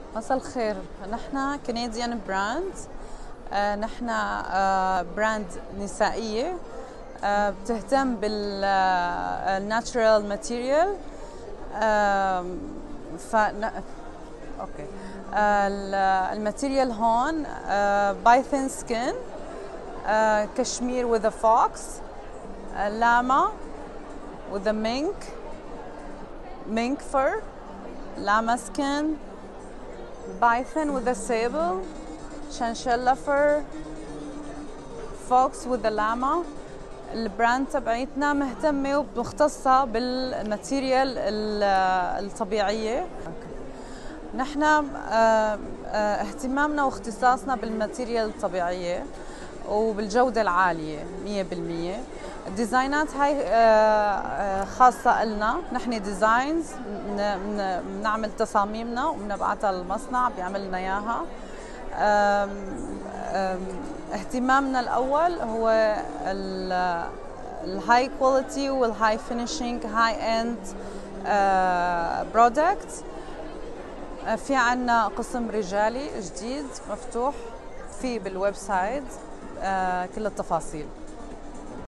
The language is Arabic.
مساء الخير. نحن كنديان براند. نحن براند نسائية بتهتم بالناتشرال ماتيريال. اوكي. الماتيريال هون بايثن سكين، كشمير with a fox, llama with a mink fur, llama skin, Python with a sable, chinchilla fur, fox with a llama. البراند تبعيتنا مهتمة ومختصة بالماتيريال الطبيعية. نحن اهتمامنا واختصاصنا بالماتيريال الطبيعية وبالجودة العالية 100%. الديزاينات هاي خاصة إلنا، نحن ديزاينز بنعمل تصاميمنا وبنبعتها للمصنع بيعمل لنا إياها. اهتمامنا الأول هو الهاي كواليتي والهاي فينيشينج هاي اند برودكت. في عنا قسم رجالي جديد مفتوح فيه بالويب سايت كل التفاصيل.